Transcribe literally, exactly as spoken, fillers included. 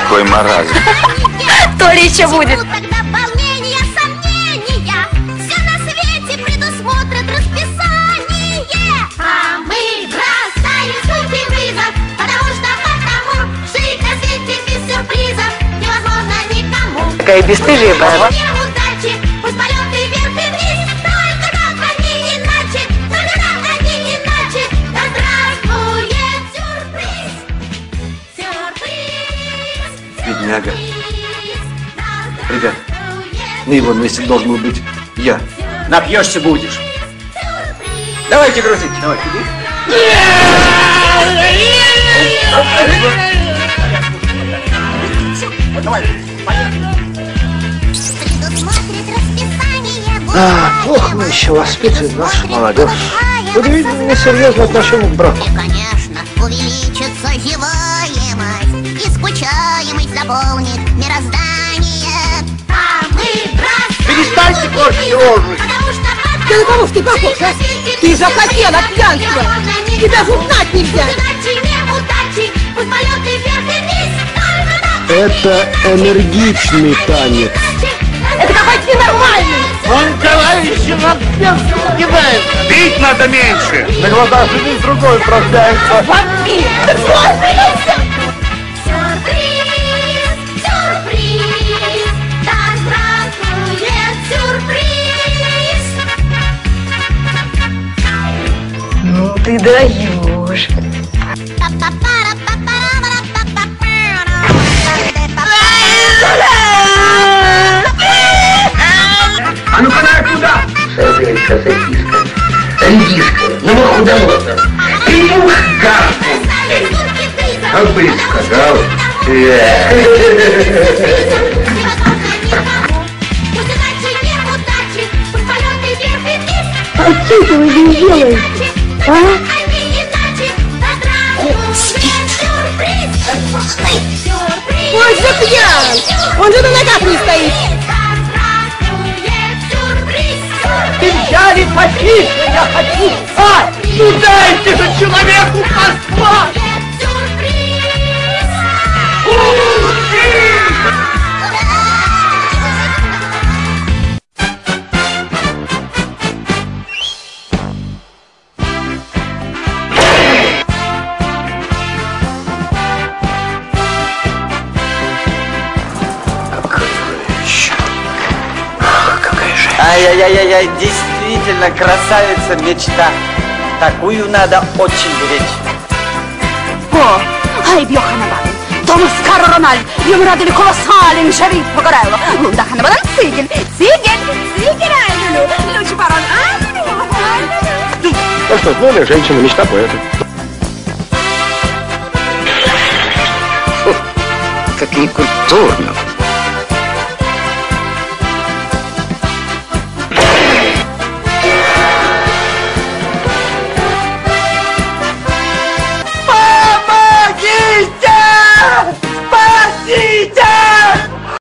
Какой маразм. То ли еще будет. Тогда волнения, сомнения, все на свете предусмотрят расписание. А мы бросаем сути вызов, потому что потому жить на свете без сюрпризов невозможно никому. Такая бесстыжая баба. Неудачи, пусть полеты вверх и вниз, только как они иначе, только как они иначе. Да здравствует сюрприз, сюрприз, Бедняга. Ребят, на его месте должен был быть я. Напьешься будешь. Давайте грузить. Давай, иди. Давай, А, плохо мы еще воспитываем нашу молодежь. Удивительно несерьезное отношение к браку. И, конечно, увеличится живаемость, и скучаемость заполнит мироздание. А мы бросаем. Перестаньте портить рожу. Ты на кого ж ты похож, а? Ты захотел от пьянства. Тебя же узнать нельзя. Это энергичный танец. Это какой-то ненормальный. Он товарищи на пьянство кидает. Бить надо меньше. На глазах жены с другой прощается. Вампир! Ты что, Сюрприз, сюрприз, да здравствует сюрприз. Ну ты даешь. А ну-ка, куда? Садайся, садиска. Редиска, ну худовато. Петух гаркнул. А бы сказал. А что это вы здесь делаете? А? Ой, что пьян! Он же на ногах не стоит! Ты взяли потише, я хочу спать! Ну дайте же человеку поспать! Ай-яй-яй-яй, действительно красавица мечта. Такую надо очень беречь. О, ай, Бьоханабан, Томас Каро Рональ, Юмрадели колоссален, Шариф Погорелло, Лундаханабан, Сигель, Сигель, Сигель, Айлюлю, Лучи Барон, Айлюлю. Ну что, ну, женщина, мечта поэта. Как некультурно.